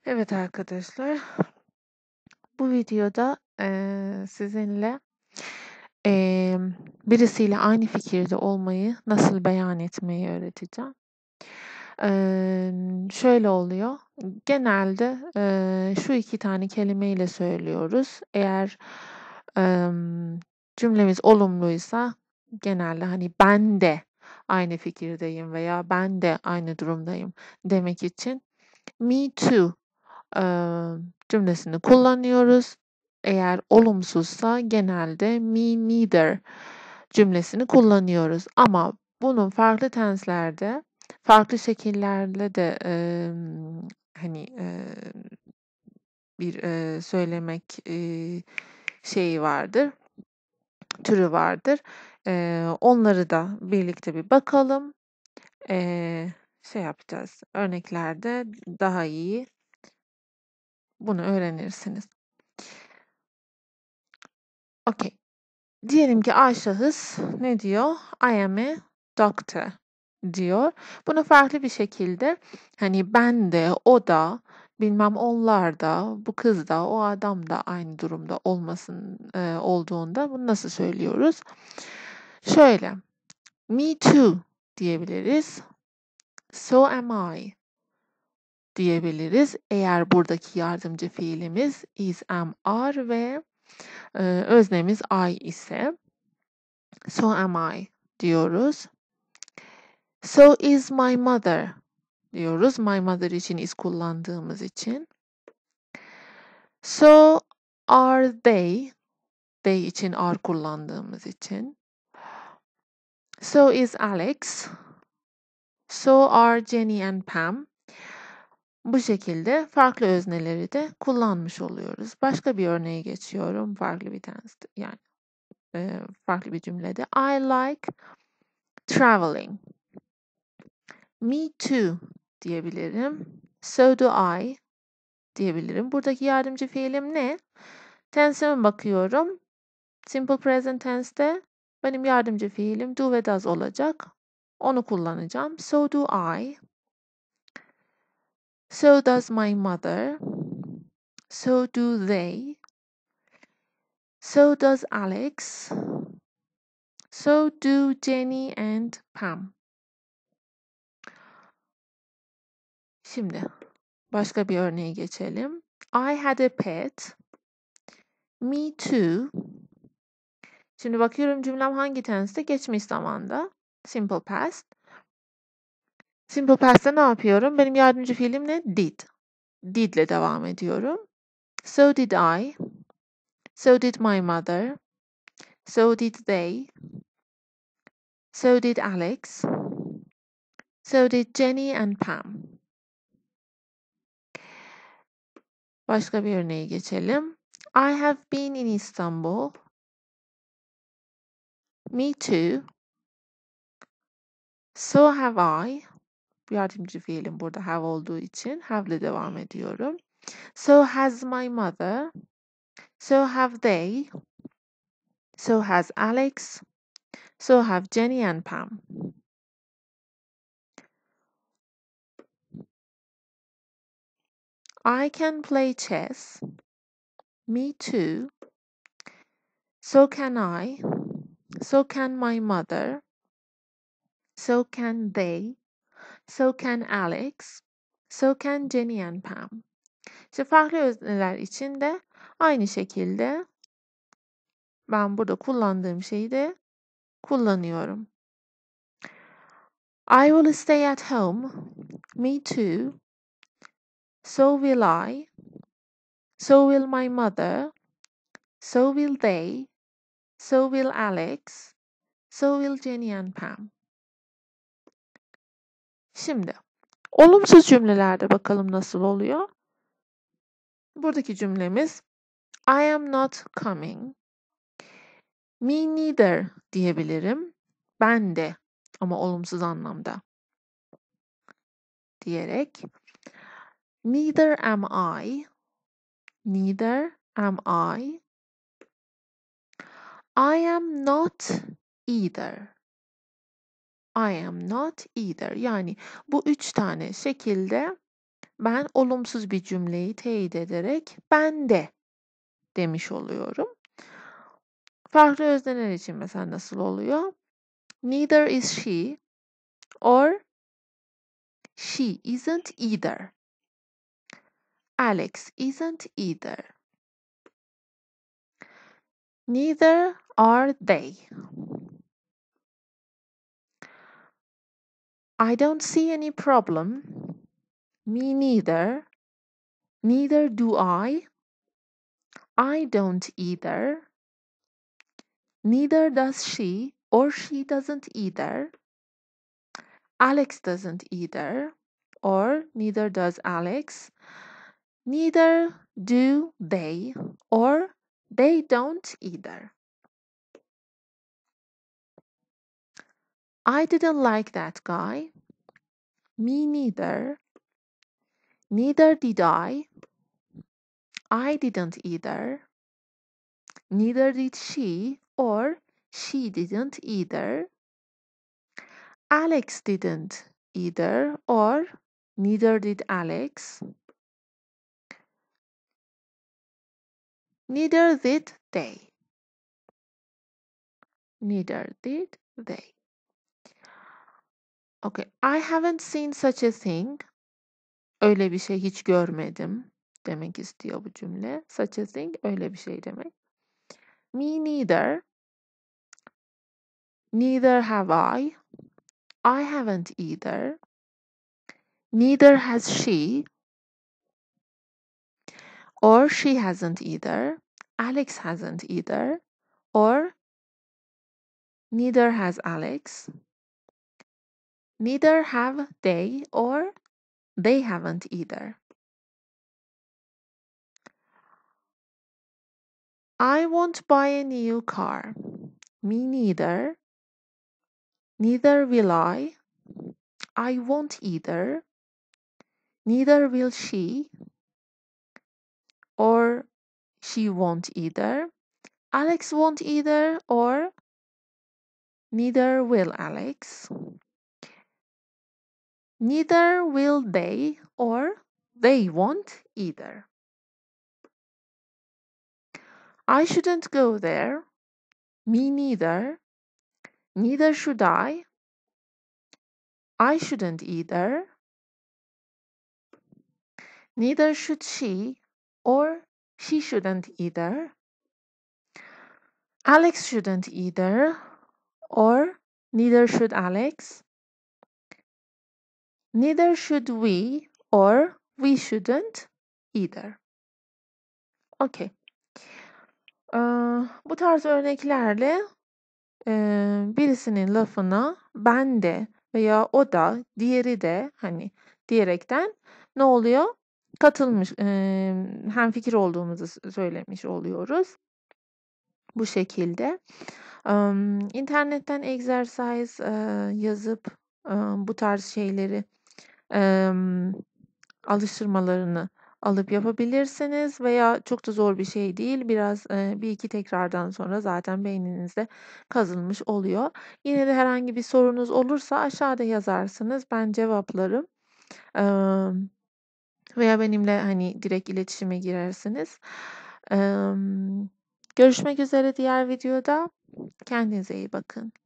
Evet arkadaşlar, bu videoda sizinle birisiyle aynı fikirde olmayı nasıl beyan etmeyi öğreteceğim. Şöyle oluyor, genelde şu iki tane kelimeyle söylüyoruz. Eğer cümlemiz olumluysa genelde hani ben de aynı fikirdeyim veya ben de aynı durumdayım demek için me too cümlesini kullanıyoruz. Eğer olumsuzsa genelde me neither cümlesini kullanıyoruz. Ama bunun farklı tenslerde, farklı şekillerle de hani bir söylemek şeyi vardır, türü vardır. Onları da birlikte bir bakalım. Şey yapacağız. Örneklerde daha iyi bunu öğrenirsiniz. Okay. Diyelim ki A şahıs ne diyor? I am a doctor diyor. Bunu farklı bir şekilde hani ben de, o da, bilmem onlar da, bu kız da, o adam da aynı durumda olduğunda bunu nasıl söylüyoruz? Şöyle, me too diyebiliriz. So am I diyebiliriz. Eğer buradaki yardımcı fiilimiz is, am, are ve öznemiz I ise. So am I diyoruz. So is my mother diyoruz. My mother için is kullandığımız için. So are they. They için are kullandığımız için. So is Alex. So are Jenny and Pam. Bu şekilde farklı özneleri de kullanmış oluyoruz. Başka bir örneğe geçiyorum. Farklı bir tense, yani farklı bir cümlede. I like traveling. Me too diyebilirim. So do I diyebilirim. Buradaki yardımcı fiilim ne? Tense'e bakıyorum. Simple present tense'te benim yardımcı fiilim do ve does olacak. Onu kullanacağım. So do I. So does my mother. So do they. So does Alex. So do Jenny and Pam. Şimdi başka bir örneğe geçelim. I had a pet. Me too. Şimdi bakıyorum cümlem hangi tense'te? Geçmiş zamanda. Simple past. Simple past'te ne yapıyorum? Benim yardımcı fiilim ne? Did. Did ile devam ediyorum. So did I. So did my mother. So did they. So did Alex. So did Jenny and Pam. Başka bir örneğe geçelim. I have been in Istanbul. Me too. So have I. Yardımcı fiilim burada have olduğu için have ile devam ediyorum. So has my mother. So have they. So has Alex. So have Jenny and Pam. I can play chess. Me too. So can I. So can my mother. So can they. So can Alex. So can Jenny and Pam. İşte farklı özneler için de aynı şekilde ben burada kullandığım şeyi de kullanıyorum. I will stay at home. Me too. So will I. So will my mother. So will they. So will Alex. So will Jenny and Pam. Şimdi olumsuz cümlelerde bakalım nasıl oluyor. Buradaki cümlemiz I am not coming. Me neither diyebilirim. Ben de ama olumsuz anlamda diyerek. Neither am I. Neither am I. I am not either. I am not either. Yani bu üç tane şekilde ben olumsuz bir cümleyi teyit ederek ben de demiş oluyorum. Farklı özneler için mesela nasıl oluyor? Neither is she or she isn't either. Alex isn't either. Neither are they. I don't see any problem. Me neither. Neither do I. I don't either. Neither does she or she doesn't either. Alex doesn't either or neither does Alex. Neither do they or they don't either. I didn't like that guy. Me neither. Neither did I. I didn't either. Neither did she or she didn't either. Alex didn't either or neither did Alex. Neither did they. Neither did they. Okay. I haven't seen such a thing. Öyle bir şey hiç görmedim demek istiyor bu cümle. Such a thing öyle bir şey demek. Me neither. Neither have I. I haven't either. Neither has she. Or she hasn't either. Alex hasn't either. Or neither has Alex. Neither have they or they haven't either. I won't buy a new car. Me neither. Neither will I. I won't either. Neither will she. Or she won't either. Alex won't either. Or neither will Alex. Neither will they. Or they won't either. I shouldn't go there. Me neither. Neither should I. I shouldn't either. Neither should she, or she shouldn't either. Alex shouldn't either, or neither should Alex. Neither should we, or we shouldn't either. Okay. Bu tarz örneklerle birisinin lafına ben de veya o da, diğeri de hani diyerekten ne oluyor? Katılmış, hemfikir olduğumuzu söylemiş oluyoruz. Bu şekilde. İnternetten egzersiz yazıp bu tarz şeyleri alıştırmalarını alıp yapabilirsiniz veya çok da zor bir şey değil. Biraz bir iki tekrardan sonra zaten beyninizde kazınmış oluyor. Yine de herhangi bir sorunuz olursa aşağıda yazarsınız. Ben cevaplarım. Veya benimle hani direkt iletişime girersiniz. Görüşmek üzere diğer videoda. Kendinize iyi bakın.